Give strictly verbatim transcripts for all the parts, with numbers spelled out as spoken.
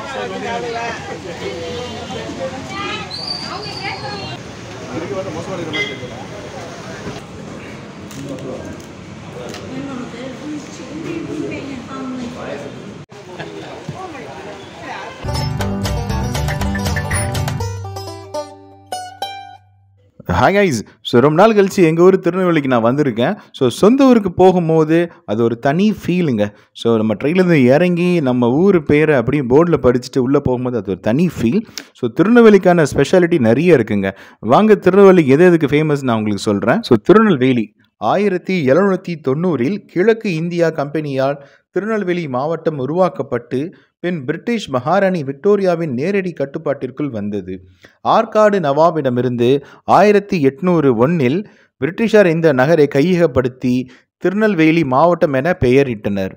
Hi guys. So ரொம்ப நாள் கழிச்சு எங்கள் ஊர் திருநெல்வேலிக்கு நான் வந்திருக்கேன். ஸோ சொந்த ஊருக்கு போகும்போது அது ஒரு தனி ஃபீலுங்க. ஸோ நம்ம ட்ரெயின்லேருந்து இறங்கி நம்ம ஊர் பேரை அப்படியே போர்டில் படிச்சுட்டு உள்ளே போகும்போது அது ஒரு தனி ஃபீல். ஸோ திருநெல்வேலிக்கான ஸ்பெஷாலிட்டி நிறைய இருக்குங்க. வாங்க திருநெல்வேலி எது எதுக்கு ஃபேமஸ் நான் உங்களுக்கு சொல்கிறேன். ஸோ திருநெல்வேலி ஆயிரத்தி எழுநூற்றி தொண்ணூறில் கிழக்கு இந்தியா கம்பெனியால் திருநெல்வேலி மாவட்டம் உருவாக்கப்பட்டு பின் பிரிட்டிஷ் மகாராணி விக்டோரியாவின் நேரடி கட்டுப்பாட்டிற்குள் வந்தது. ஆற்காடு நவாபிடமிருந்து ஆயிரத்தி எட்நூறு ஒன்னில் பிரிட்டிஷார் இந்த நகரை கையகப்படுத்தி திருநெல்வேலி மாவட்டம் என பெயரிட்டனர்.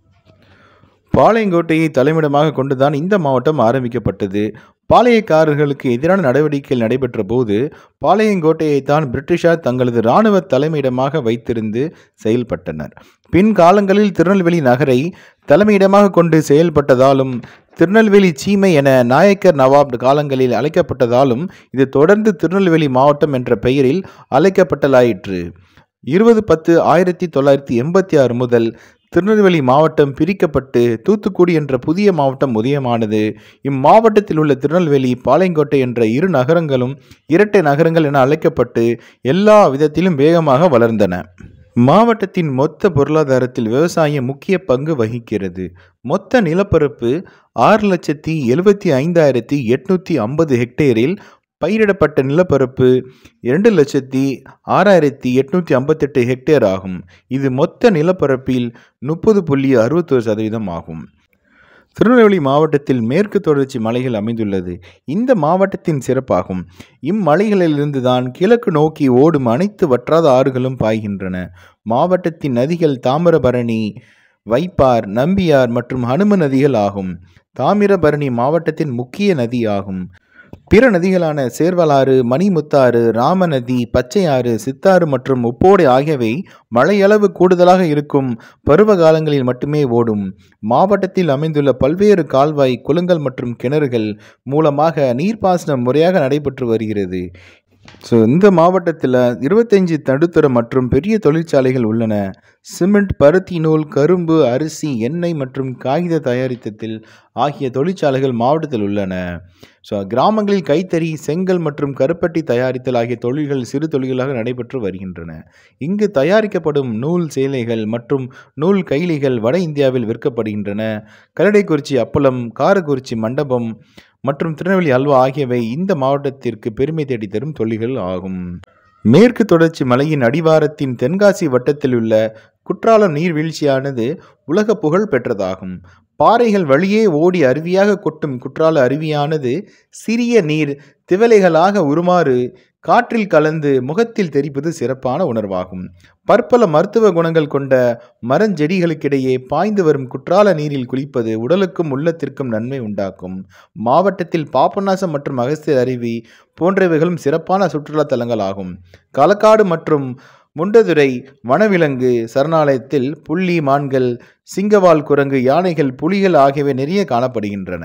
பாளையங்கோட்டையை தலைமையிடமாக கொண்டுதான் இந்த மாவட்டம் ஆரம்பிக்கப்பட்டது. பாளையக்காரர்களுக்கு எதிரான நடவடிக்கைகள் நடைபெற்ற போது பாளையங்கோட்டையைத்தான் பிரிட்டிஷார் தங்களது இராணுவ தலைமையிடமாக வைத்திருந்து செயல்பட்டனர். பின் காலங்களில் திருநெல்வேலி நகரை தலைமையிடமாக கொண்டு செயல்பட்டதாலும் திருநெல்வேலி சீமை என நாயக்கர் நவாப் காலங்களில் அழைக்கப்பட்டதாலும் இது தொடர்ந்து திருநெல்வேலி மாவட்டம் என்ற பெயரில் அழைக்கப்பட்டலாயிற்று. இருபது பத்து ஆயிரத்தி தொள்ளாயிரத்தி எண்பத்தி ஆறு முதல் திருநெல்வேலி மாவட்டம் பிரிக்கப்பட்டு தூத்துக்குடி என்ற புதிய மாவட்டம் உதயமானது. இம்மாவட்டத்தில் உள்ள திருநெல்வேலி பாளையங்கோட்டை என்ற இரு நகரங்களும் இரட்டை நகரங்கள் என அழைக்கப்பட்டு எல்லா விதத்திலும் வேகமாக வளர்ந்தன. மாவட்டத்தின் மொத்த பொருளாதாரத்தில் விவசாயம் முக்கிய பங்கு வகிக்கிறது. மொத்த நிலப்பரப்பு ஆறு லட்சத்தி எழுபத்தி ஐந்தாயிரத்தி எட்நூற்றி ஐம்பது ஹெக்டேரில் பயிரிடப்பட்ட நிலப்பரப்பு இரண்டு லட்சத்தி ஆறாயிரத்தி எட்நூற்றி ஐம்பத்தெட்டு ஹெக்டேர் ஆகும். இது மொத்த நிலப்பரப்பில் முப்பது புள்ளி அறுபத்தொரு சதவீதம் ஆகும். திருநெல்வேலி மாவட்டத்தில் மேற்கு தொடர்ச்சி மலைகள் அமைந்துள்ளது. இந்த மாவட்டத்தின் சிறப்பாகும். இம்மலைகளிலிருந்து தான் கிழக்கு நோக்கி ஓடும் அனைத்து வற்றாத ஆறுகளும் பாய்கின்றன. மாவட்டத்தின் நதிகள் தாமிரபரணி, வைப்பார், நம்பியார் மற்றும் ஹனும நதிகள் ஆகும். தாமிரபரணி மாவட்டத்தின் முக்கிய நதி ஆகும். பிற நதிகளான சேர்வலாறு, மணிமுத்தாறு, ராமநதி, பச்சையாறு, சித்தாறு மற்றும் உப்போடை ஆகியவை மழையளவு கூடுதலாக இருக்கும் பருவ காலங்களில் மட்டுமே ஓடும். மாவட்டத்தில் அமைந்துள்ள பல்வேறு கால்வாய், குளங்கள் மற்றும் கிணறுகள் மூலமாக நீர்ப்பாசனம் முறையாக நடைபெற்று வருகிறது. ஸோ இந்த மாவட்டத்தில் இருபத்தஞ்சு நடுத்தர மற்றும் பெரிய தொழிற்சாலைகள் உள்ளன. சிமெண்ட், பருத்தி நூல், கரும்பு, அரிசி, எண்ணெய் மற்றும் காகித தயாரித்தல் ஆகிய தொழிற்சாலைகள் மாவட்டத்தில் உள்ளன. ஸோ கிராமங்களில் கைத்தறி, செங்கல் மற்றும் கருப்பட்டி தயாரித்தல் ஆகிய தொழில்கள் சிறு தொழில்களாக நடைபெற்று வருகின்றன. இங்கு தயாரிக்கப்படும் நூல் சேலைகள் மற்றும் நூல் கைலிகள் வட இந்தியாவில் விற்கப்படுகின்றன. கரடைக்குறிச்சி அப்பளம், காரக்குறிச்சி மண்டபம் மற்றும் திருநெல்வேலி அல்வா ஆகியவை இந்த மாவட்டத்திற்கு பெருமை தேடி தரும் தொழில்கள் ஆகும். மேற்கு தொடர்ச்சி மலையின் அடிவாரத்தின் தென்காசி வட்டத்தில் உள்ள குற்றாலம் நீர்வீழ்ச்சியானது உலக புகழ் பெற்றதாகும். பாறைகள் வழியே ஓடி அருவியாக கொட்டும் குற்றால அருவியானது சிறிய நீர் திவலைகளாக உருமாறு காற்றில் கலந்து முகத்தில் தெரிப்பது சிறப்பான உணர்வாகும். பற்பல மருத்துவ குணங்கள் கொண்ட மரஞ்செடிகளுக்கிடையே பாய்ந்து வரும் குற்றால நீரில் குளிப்பது உடலுக்கும் உள்ளத்திற்கும் நன்மை உண்டாக்கும். மாவட்டத்தில் பாபநாசம் மற்றும் அகஸ்தியர் அருவி போன்றவைகளும் சிறப்பான சுற்றுலா தலங்கள் ஆகும். களக்காடு மற்றும் முண்டதுரை வனவிலங்கு சரணாலயத்தில் புள்ளி, மான்கள், சிங்கவால் குரங்கு, யானைகள், புலிகள் ஆகியவை நிறைய காணப்படுகின்றன.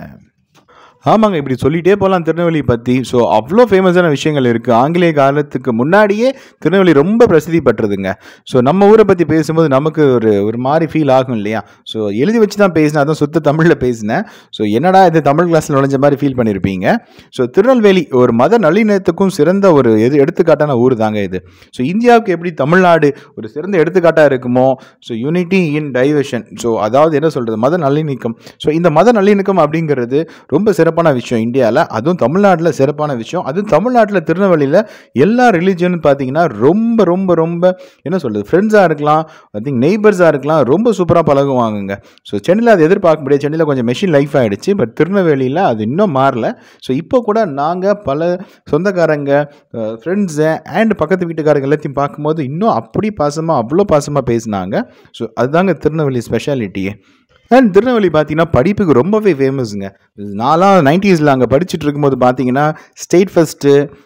ஆமாங்க, இப்படி சொல்லிகிட்டே போகலாம் திருநெல்வேலி பற்றி. ஸோ அவ்வளோ ஃபேமஸான விஷயங்கள் இருக்குது. ஆங்கிலேய காலத்துக்கு முன்னாடியே திருநெல்வேலி ரொம்ப பிரசித்தி பெற்றதுங்க. ஸோ நம்ம ஊரை பற்றி பேசும்போது நமக்கு ஒரு ஒரு மாதிரி ஃபீல் ஆகும் இல்லையா? ஸோ எழுதி வச்சு தான் பேசினேன், அதான் சுத்த தமிழில் பேசினேன். ஸோ என்னடா இது தமிழ் கிளாஸில் நுழைஞ்ச மாதிரி ஃபீல் பண்ணியிருப்பீங்க. ஸோ திருநெல்வேலி ஒரு மத நல்லிணத்துக்கும் சிறந்த ஒரு எது எடுத்துக்காட்டான ஊர் தாங்க இது. ஸோ இந்தியாவுக்கு எப்படி தமிழ்நாடு ஒரு சிறந்த எடுத்துக்காட்டாக இருக்குமோ, so unity in diversion, so அதாவது என்ன சொல்கிறது, மத நல்லிணக்கம். ஸோ இந்த மத நல்லிணக்கம் அப்படிங்கிறது ரொம்ப சிறப்பான விஷயம் இந்தியாவில், அதுவும் தமிழ்நாட்டில் சிறப்பான விஷயம். அதுவும் தமிழ்நாட்டில் திருநெல்வேலியில் எல்லா ரிலீஜியன் பார்த்தீங்கன்னா ரொம்ப ரொம்ப ரொம்ப என்ன சொல்கிறது, ஃப்ரெண்ட்ஸாக இருக்கலாம், ஐ திங்க் நெய்பர்ஸாக இருக்கலாம், ரொம்ப சூப்பராக பழகுவாங்க. ஸோ சென்னையில் அது எதிர்பார்க்க முடியாது. சென்னையில் கொஞ்சம் மெஷின் லைஃப் ஆகிடுச்சு. பட் திருநெல்வேலியில் அது இன்னும் மாறல. ஸோ இப்போ கூட நாங்கள் பல சொந்தக்காரங்க, ஃப்ரெண்ட்ஸு அண்ட் பக்கத்து வீட்டுக்காரங்க எல்லாத்தையும் பார்க்கும்போது இன்னும் அப்படி பாசமாக அவ்வளோ பாசமாக பேசினாங்க. ஸோ அதுதாங்க திருநெல்வேலி ஸ்பெஷாலிட்டியே. அண்ட் திருநெல்வேலி பார்த்தீங்கன்னா படிப்புக்கு ரொம்பவே ஃபேமஸுங்க. நான்லாம் நைன்டீஸில் அங்கே படிச்சுட்டு இருக்கும்போது பார்த்தீங்கன்னா ஸ்டேட் ஃபஸ்ட்டு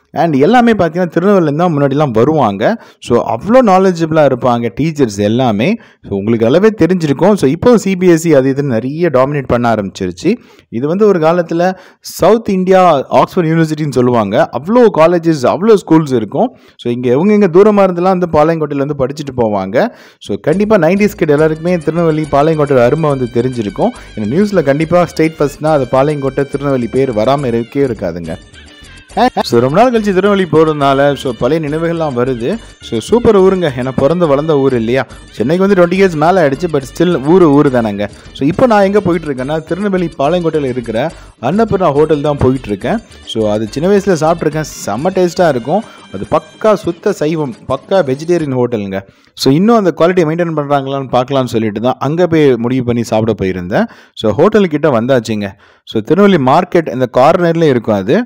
அண்ட் எல்லாமே பார்த்தீங்கன்னா திருநெல்வேலியில் தான் முன்னாடிலாம் வருவாங்க. ஸோ அவ்வளோ நாலேஜபிளாக இருப்பாங்க டீச்சர்ஸ் எல்லாமே. ஸோ உங்களுக்கு நல்லாவே தெரிஞ்சிருக்கும். ஸோ இப்போ சிபிஎஸ்சி அது இதுன்னு நிறைய டாமினேட் பண்ண ஆரம்பிச்சிருச்சு. இது வந்து ஒரு காலத்தில் சவுத் இந்தியா ஆக்ஸ்ஃபோர்ட் யூனிவர்சிட்டின்னு சொல்லுவாங்க. அவ்வளோ காலேஜஸ் அவ்வளோ ஸ்கூல்ஸ் இருக்கும். ஸோ இங்கே எவங்க இங்கே தூரமாக இருந்தெல்லாம் வந்து பாளையங்கோட்டையில் வந்து படிச்சுட்டு போவாங்க. ஸோ கண்டிப்பாக நைன்டிஸ் கிட்ட எல்லாருக்குமே திருநெல்வேலி பாளையங்கோட்டை அருமை வந்து தெரிஞ்சிருக்கும். இந்த நியூஸில் கண்டிப்பாக ஸ்டேட் ஃபர்ஸ்ட்னா அது பாளையங்கோட்டை திருநெல்வேலி பேர் வராமல் இருக்கே இருக்காதுங்க. ஸோ ரொம்ப நாள் கழிச்சு திருநெல்வேலி போகிறதுனால ஸோ பழைய நினைவுகள்லாம் வருது. ஸோ சூப்பர் ஊருங்க, ஏன்னா பிறந்து வளர்ந்த ஊர் இல்லையா. சென்னைக்கு வந்து டுவெண்ட்டி இயர்ஸ் மேலே ஆகிடுச்சு, பட் ஸ்டில் ஊர் ஊர் தானேங்க. ஸோ இப்போ நான் எங்கே போயிட்டுருக்கேன்னா திருநெல்வேலி பாளையங்கோட்டையில் இருக்கிற அன்னபூர்ணா ஹோட்டல் தான் போயிட்டுருக்கேன். ஸோ அது சின்ன வயசில் சாப்பிட்ருக்கேன், செம்ம டேஸ்ட்டாக இருக்கும். அது பக்கா சுத்த சைவம், பக்கா வெஜிடேரியன் ஹோட்டலுங்க. ஸோ இன்னும் அந்த குவாலிட்டியை மெயின்டைன் பண்ணுறாங்களான்னு பார்க்கலான்னு சொல்லிட்டு தான் அங்கே போய் முடிவு பண்ணி சாப்பிட போயிருந்தேன். ஸோ ஹோட்டலுக்கிட்ட வந்தாச்சுங்க. ஸோ திருநெல்வேலி மார்க்கெட் இந்த கார்னர்லேயே இருக்கும் அது.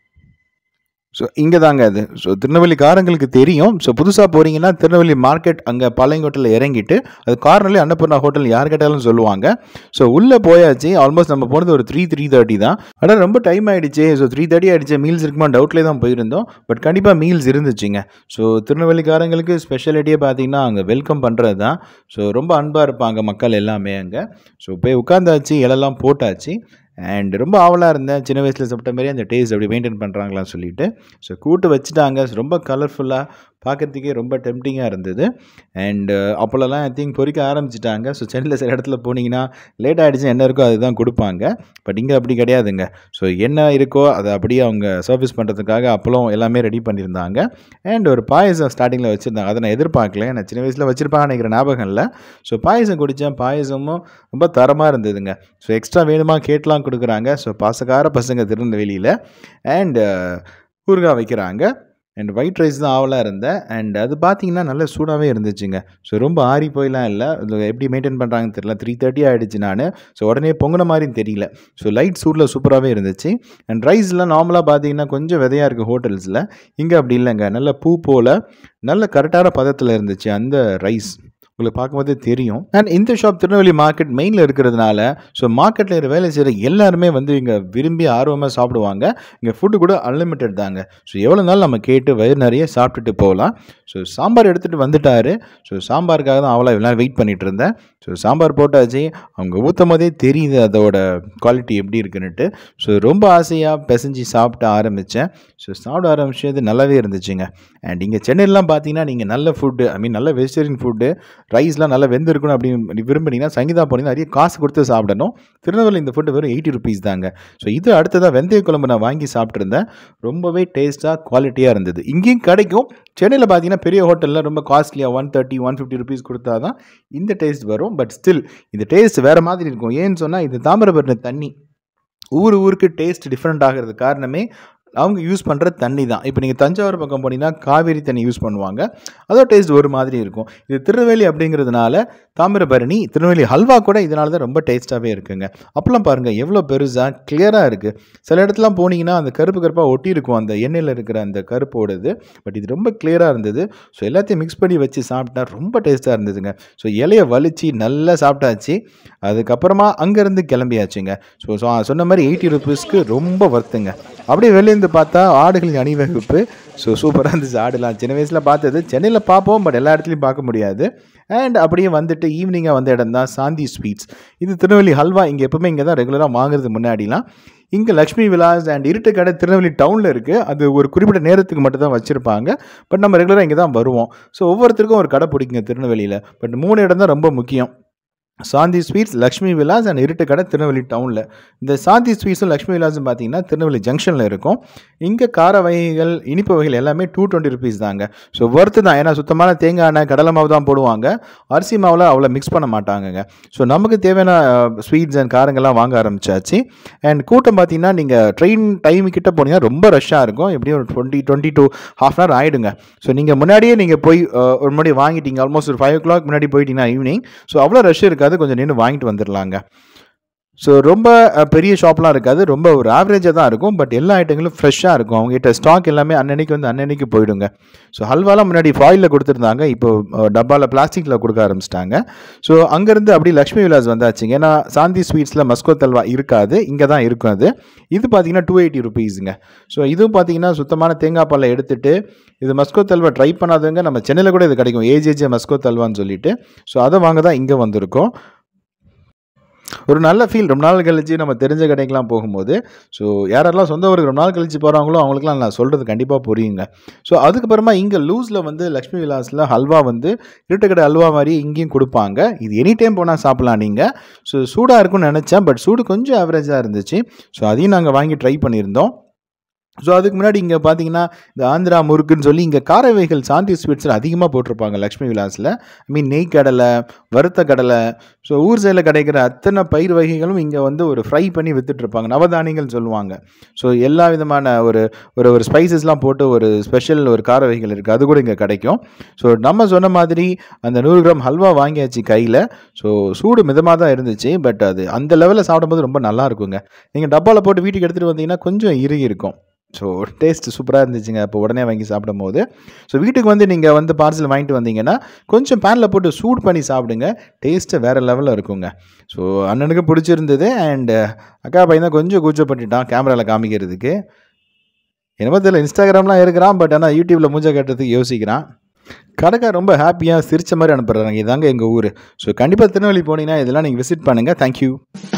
ஸோ இங்கே தாங்க அது. ஸோ திருநெல்வேலிக்காரங்களுக்கு தெரியும். ஸோ புதுசாக போகிறீங்கன்னா திருநெல்வேலி மார்க்கெட் அங்கே பாளையங்கோட்டையில் இறங்கிட்டு அது கார்னர்லேயே அன்னபூர்ணா ஹோட்டல் யார் கேட்டாலும் சொல்லுவாங்க. ஸோ உள்ளே போயாச்சு. ஆல்மோஸ்ட் நம்ம போனது ஒரு த்ரீ த்ரீ தேர்ட்டி தான். ஆனால் ரொம்ப டைம் ஆகிடுச்சு. ஸோ த்ரீ தேர்ட்டி ஆகிடுச்சு. மீல்ஸ் இருக்குமா டவுட்லேயே தான் போயிருந்தோம். பட் கண்டிப்பாக மீல்ஸ் இருந்துச்சுங்க. ஸோ திருநெல்வேலிக்காரங்களுக்கு ஸ்பெஷாலிட்டியே பார்த்தீங்கன்னா அங்கே வெல்கம் பண்ணுறது தான். ஸோ ரொம்ப அன்பாக இருப்பாங்க மக்கள் எல்லாமே அங்கே. ஸோ போய் உட்காந்தாச்சு, இலெல்லாம் போட்டாச்சு. அண்ட் ரொம்ப ஆவலாக இருந்தேன், சின்ன வயசில் சாப்பிட்ட மாதிரி அந்த டேஸ்ட் அப்படி மெயின்டைன் பண்ணுறாங்களான்னு சொல்லிட்டு. ஸோ கூட்டு வச்சுட்டாங்க. ரொம்ப கலர்ஃபுல்லாக பார்க்குறதுக்கே ரொம்ப டெம்டிங்காக இருந்தது. அண்டு அப்போல்லாம் ஐ திங்க் பொறிக்க ஆரம்பிச்சிட்டாங்க. ஸோ சென்னையில் சில இடத்துல போனீங்கன்னா லேட் ஆகிடுச்சு, என்ன இருக்கோ அதுதான் கொடுப்பாங்க. பட் இங்கே அப்படி கிடையாதுங்க. ஸோ என்ன இருக்கோ அதை அப்படியே அவங்க சர்வீஸ் பண்ணுறதுக்காக அப்போலாம் எல்லாமே ரெடி பண்ணியிருந்தாங்க. அண்ட் ஒரு பாயசம் ஸ்டார்டிங்கில் வச்சுருந்தாங்க. அதை நான் எதிர்பார்க்கல, நான் சின்ன வயசில் வச்சுருப்பாங்க நினைக்கிற ஞாபகம் இல்லை. ஸோ பாயசம் குடித்தேன். பாயசமும் ரொம்ப தரமாக இருந்ததுங்க. ஸோ எக்ஸ்ட்ரா வேணுமா கேட்லாம் கொடுக்குறாங்க. ஸோ பாசக்கார பசங்க திருநெல்வேலியில். அண்ட் ஊறுகாய் வைக்கிறாங்க. அண்ட் ஒயிட் ரைஸ் தான் ஆவலாக இருந்தேன். அண்ட் அது பார்த்தீங்கன்னா நல்ல சூடாகவே இருந்துச்சுங்க. ஸோ ரொம்ப ஆறி போயெலாம் இல்லை. அது எப்படி மெயின்டைன் பண்ணுறாங்கன்னு தெரியல. த்ரீ தேர்ட்டி ஆகிடுச்சு. நான் ஸோ உடனே பொங்கின மாதிரின்னு தெரியல. ஸோ லைட் சூடில் சூப்பராகவே இருந்துச்சு. அண்ட் ரைஸ்லாம் நார்மலாக பார்த்தீங்கன்னா கொஞ்சம் விதையாக இருக்குது ஹோட்டல்ஸில். இங்கே அப்படி இல்லைங்க, நல்ல பூ போல் நல்ல கரெக்டான பதத்தில் இருந்துச்சு அந்த ரைஸ். உங்களுக்கு பார்க்கும்போதே தெரியும். அண்ட் இந்த ஷாப் திருநெல்வேலி மார்க்கெட் மெயினில் இருக்கிறதுனால ஸோ மார்க்கெட்டில் வேலை செய்கிற எல்லாருமே வந்து இங்கே விரும்பி ஆர்வமாக சாப்பிடுவாங்க. இங்கே ஃபுட்டு கூட அன்லிமிட்டட் தாங்க. ஸோ எவ்வளோ நாள் நம்ம கேட்டு வயிறு நிறைய சாப்பிட்டுட்டு போகலாம். ஸோ சாம்பார் எடுத்துகிட்டு வந்துட்டார். ஸோ சாம்பாருக்காக தான் அவ்வளோ எல்லாம் வெயிட் பண்ணிகிட்டு இருந்தேன். ஸோ சாம்பார் போட்டாச்சு. அவங்க ஊற்றும் போதே தெரியுது அதோட குவாலிட்டி எப்படி இருக்குன்னுட்டு. ஸோ ரொம்ப ஆசையாக பிசைஞ்சு சாப்பிட ஆரம்பித்தேன். ஸோ சாப்பிட ஆரம்பிச்சது நல்லாவே இருந்துச்சுங்க. அண்ட் இங்கே சென்னையிலாம் பார்த்தீங்கன்னா நீங்கள் நல்ல ஃபுட்டு, ஐ மீன் நல்ல வெஜிடேரியன் ஃபுட்டு, ரைஸ்லாம் நல்லா வெந்திருக்கணும் அப்படின்னு விரும்பினீங்கன்னா சங்கீதா போனீங்கன்னா நிறைய காசு கொடுத்து சாப்பிடணும். திருநெல்வேலி இந்த ஃபுட்டு வெறும் எயிட்டி ருபீஸ் தாங்க. ஸோ இது அடுத்ததாக வெந்தய குழம்பு நான் வாங்கி சாப்பிட்ருந்தேன். ரொம்பவே டேஸ்ட்டாக குவாலிட்டியாக இருந்தது. இங்கேயும் கிடைக்கும். சென்னையில் பார்த்தீங்கன்னா பெரிய ஹோட்டலில் ரொம்ப காஸ்ட்லியாக one thirty one fifty rupees கொடுத்தா தான் இந்த டேஸ்ட் வரும். பட் ஸ்டில் இந்த டேஸ்ட் வேறு மாதிரி இருக்கும். ஏன்னு சொன்னால் இது தாமிரபரணி தண்ணி. ஊர் ஊருக்கு டேஸ்ட் டிஃப்ரெண்ட் ஆகிறது காரணமே அவங்க யூஸ் பண்ணுற தண்ணி தான். இப்போ நீங்கள் தஞ்சாவூர் பக்கம் போனீங்கன்னா காவேரி தண்ணி யூஸ் பண்ணுவாங்க. அதோட டேஸ்ட் ஒரு மாதிரி இருக்கும். இது திருநெல்வேலி அப்படிங்கிறதுனால தாமிரபரணி, திருநெல்வேலி ஹல்வா கூட இதனால தான் ரொம்ப டேஸ்ட்டாகவே இருக்குங்க. அப்போலாம் பாருங்கள் எவ்வளோ பெருசாக கிளியராக இருக்குது. சில இடத்துலாம் போனீங்கன்னா அந்த கருப்பு கருப்பாக ஒட்டி இருக்கும் அந்த எண்ணெயில் இருக்கிற அந்த கருப்போடது. பட் இது ரொம்ப கிளியராக இருந்தது. ஸோ எல்லாத்தையும் மிக்ஸ் பண்ணி வச்சு சாப்பிட்டா ரொம்ப டேஸ்ட்டாக இருந்ததுங்க. ஸோ இலையை வலிச்சு நல்லா சாப்பிட்டாச்சு. அதுக்கப்புறமா அங்கேருந்து கிளம்பியாச்சுங்க. ஸோ சொன்ன மாதிரி எயிட்டி ருபீஸ்க்கு ரொம்ப வர்த்துங்க. அப்படியே வெளியேருந்து பார்த்தா ஆடுகளின் அணிவகுப்பு. ஸோ சூப்பராக இருந்துச்சு. ஆடுலாம் சின்ன வயசில் பார்த்தது, சென்னையில் பார்ப்போம், பட் எல்லா இடத்துலையும் பார்க்க முடியாது. அண்ட் அப்படியே வந்துட்டு ஈவினிங்காக வந்த இடம் தான் சாந்தி ஸ்வீட்ஸ். இது திருநெல்வேலி ஹல்வா. இங்கே எப்பவுமே இங்கே தான் ரெகுலராக வாங்குறது. முன்னாடிலாம் இங்கே லக்ஷ்மி விலாஸ் அண்ட் இருட்டு கடை திருநெல்வேலி டவுனில் இருக்குது. அது ஒரு குறிப்பிட்ட நேரத்துக்கு மட்டும் தான் வச்சுருப்பாங்க. பட் நம்ம ரெகுலராக இங்கே தான் வருவோம். ஸோ ஒவ்வொருத்தருக்கும் ஒரு கடை பிடிக்குங்க திருநெல்வேலியில். பட் மூணு இடம் தான் ரொம்ப முக்கியம். சாந்தி ஸ்வீட்ஸ், லக்ஷ்மி விலாஸ் அண்ட் இருட்டு கடை திருநெல்வேலி டவுனில். இந்த சாந்தி ஸ்வீட்ஸும் லக்ஷ்மி விலாஸும் பார்த்தீங்கன்னா திருநெல்வேலி ஜங்ஷனில் இருக்கும். இங்கே கார வகைகள், இனிப்பு வகைகள் எல்லாமே டூ டுவெண்ட்டி ருபீஸ் தாங்க. ஸோ ஒர்த்து தான். ஏன்னா சுத்தமான தேங்காய் எண்ணெய், கடலை மாவு தான் போடுவாங்க. அரிசி மாவில் அவ்வளோ மிக்ஸ் பண்ண மாட்டாங்கங்க. ஸோ நமக்கு தேவையான ஸ்வீட்ஸ் அண்ட் காரங்கள்லாம் வாங்க ஆரம்பிச்சாச்சு. அண்ட் கூட்டம் பார்த்தீங்கன்னா நீங்கள் ட்ரெயின் டைம் கிட்ட போனீங்கன்னா ரொம்ப ரஷ்ஷாக இருக்கும். எப்படியும் ஒரு twenty twenty to half an hour ஆகிடுங்க. ஸோ நீங்கள் முன்னாடியே நீங்கள் போய் ஒரு முன்னாடி வாங்கிட்டீங்க, ஆல்மோஸ்ட் ஒரு ஃபைவ் ஓ கிளாக் முன்னாடி போயிட்டீங்கன்னா ஈவினிங். ஸோ அவ்வளோ ரஷ் இருக்காது. கொஞ்சம் நின்று வாங்கிட்டு வந்துடலாங்க. ஸோ ரொம்ப அஹ், பெரிய ஷாப்லாம் இருக்காது. ரொம்ப ஒரு ஆவரேஜாக தான் இருக்கும். பட் எல்லா ஐட்டங்களும் ஃப்ரெஷ்ஷாக இருக்கும். அவங்ககிட்ட ஸ்டாக் எல்லாமே அன்னன்னைக்கு வந்து அன்னன்னைக்கு போயிடுங்க. ஸோ ஹல்வாலாம் முன்னாடி ஃபாயிலில் கொடுத்துருந்தாங்க. இப்போ டப்பாவில் பிளாஸ்டிக்கில் கொடுக்க ஆரம்பிச்சிட்டாங்க. ஸோ அங்கேருந்து அப்படி லக்ஷ்மி விலாஸ் வந்தாச்சுங்க. ஏன்னா சாந்தி ஸ்வீட்ஸில் மஸ்கோத் அல்வா இருக்காது, இங்கே தான் இருக்கும் அது. இது பார்த்தீங்கன்னா டூ எயிட்டி ருபீஸுங்க. ஸோ இதுவும் பார்த்தீங்கன்னா சுத்தமான தேங்காய் பாலை எடுத்துட்டு, இது மஸ்கோத் அல்வா ட்ரை பண்ணாதவங்க நம்ம சென்னையில் கூட இது கிடைக்கும், ஏஜேஜே மஸ்கோத் அல்வான்னு சொல்லிட்டு. ஸோ அதை வாங்க தான் இங்கே வந்திருக்கோம். ஒரு நல்ல ஃபீல் ரொம்ப நாள் கழிச்சு நம்ம தெரிஞ்ச கடைக்கெலாம் போகும்போது. ஸோ யாரெல்லாம் சொந்த ஊருக்கு ரொம்ப நாள் கழிச்சு போகிறாங்களோ அவங்களுக்குலாம் நான் சொல்கிறது கண்டிப்பாக புரியுங்க. ஸோ அதுக்கப்புறமா இங்கே லூஸில் வந்து லக்ஷ்மி விலாஸில் ஹல்வா வந்து இருட்டுக்கடை ஹல்வா மாதிரி இங்கேயும் கொடுப்பாங்க. இது எனி டைம் போனால் சாப்பிட்லாம் நீங்கள். ஸோ சூடாக இருக்கும்னு நினச்சேன். பட் சூடு கொஞ்சம் ஆவரேஜாக இருந்துச்சு. ஸோ அதையும் நாங்கள் வாங்கி ட்ரை பண்ணியிருந்தோம். ஸோ அதுக்கு முன்னாடி இங்கே பார்த்தீங்கன்னா இந்த ஆந்திரா முறுக்குன்னு சொல்லி இங்கே கார வகைகள் சாந்தி ஸ்வீட்ஸில் அதிகமாக போட்டிருப்பாங்க லக்ஷ்மி விலாஸில். ஐ மீன் நெய் கடலை, வறுத்த கடலை. ஸோ ஊர் சைடில் கிடைக்கிற அத்தனை பயிர் வகைகளும் இங்கே வந்து ஒரு ஃப்ரை பண்ணி விற்றுட்ருப்பாங்க. நவதானியங்கள் சொல்லுவாங்க. ஸோ எல்லா விதமான ஒரு ஒரு ஒரு ஸ்பைசஸ்லாம் போட்டு ஒரு ஸ்பெஷல் ஒரு கார வகைகள் இருக்குது, அது கூட இங்கே கிடைக்கும். ஸோ நம்ம சொன்ன மாதிரி அந்த நூறு கிராம் ஹல்வா வாங்கியாச்சு கையில். ஸோ சூடு மிதமாக தான் இருந்துச்சு. பட் அது அந்த லெவலில் சாப்பிடும்போது ரொம்ப நல்லா இருக்குங்க. நீங்கள் டப்பாவில் போட்டு வீட்டுக்கு எடுத்துகிட்டு வந்தீங்கன்னா கொஞ்சம் இறுகி இருக்கும். ஸோ டேஸ்ட் சூப்பராக இருந்துச்சுங்க அப்போ உடனே வாங்கி சாப்பிடும் போது. ஸோ வீட்டுக்கு வந்து நீங்கள் வந்து பார்சல் வாங்கிட்டு வந்தீங்கன்னா கொஞ்சம் பேனில் போட்டு சூட் பண்ணி சாப்பிடுங்க. டேஸ்ட்டு வேறு லெவலில் இருக்குங்க. ஸோ அண்ணனுக்கு பிடிச்சிருந்தது. அண்டு அக்கா பையன் தான் கொஞ்சம் கூச்சப்பட்டுட்டான் கேமராவில் காமிக்கிறதுக்கு. என்னமோ தெரியல, இன்ஸ்டாகிராம்லாம் இருக்கிறான். பட் ஆனால் யூடியூப்பில் மூஞ்ச கட்டுறதுக்கு யோசிக்கிறான். கடைக்கார் ரொம்ப ஹாப்பியாக சிரிச்ச மாதிரி அனுப்புகிறாங்க. இதாங்க எங்கள் ஊர். ஸோ கண்டிப்பாக திருநெல்வேலி போனீங்கன்னா இதெல்லாம் நீங்கள் விசிட் பண்ணுங்கள். தேங்க்யூ.